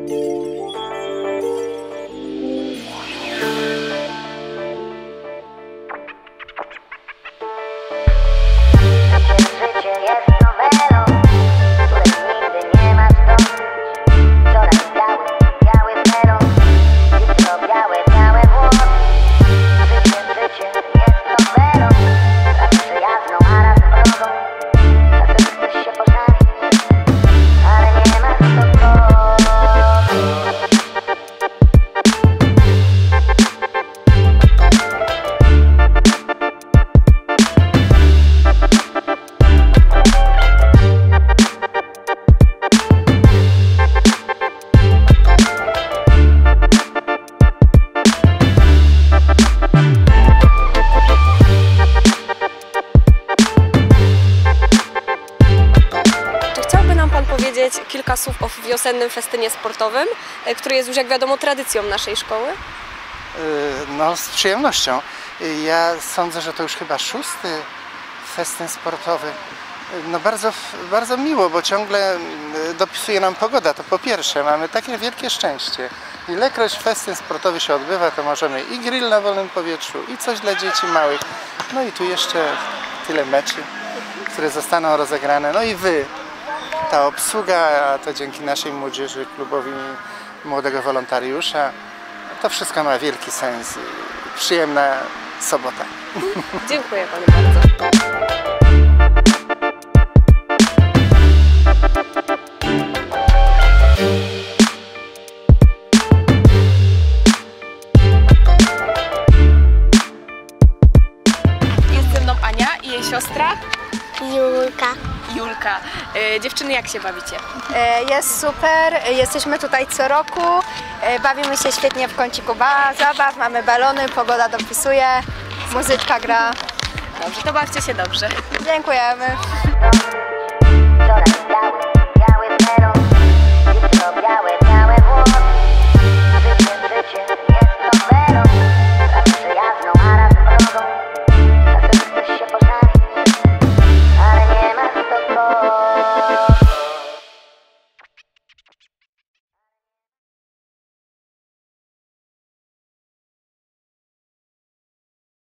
Kilka słów o wiosennym festynie sportowym, który jest już, jak wiadomo, tradycją naszej szkoły. No, z przyjemnością. Ja sądzę, że to już chyba 6. festyn sportowy. No bardzo miło, bo ciągle dopisuje nam pogoda, to po pierwsze. Mamy takie wielkie szczęście. Ilekroć festyn sportowy się odbywa, to możemy i grill na wolnym powietrzu, i coś dla dzieci małych. No i tu jeszcze tyle meczy, które zostaną rozegrane. No i wy. Ta obsługa, a to dzięki naszej młodzieży, klubowi młodego wolontariusza, to wszystko ma wielki sens. Przyjemna sobota. Dziękuję panu bardzo. Jest ze mną Ania i jej siostra Julka. Dziewczyny, jak się bawicie? Jest super, jesteśmy tutaj co roku, bawimy się świetnie w kąciku zabaw, mamy balony, pogoda dopisuje, muzyczka gra. Dobrze, to bawcie się dobrze. Dziękujemy.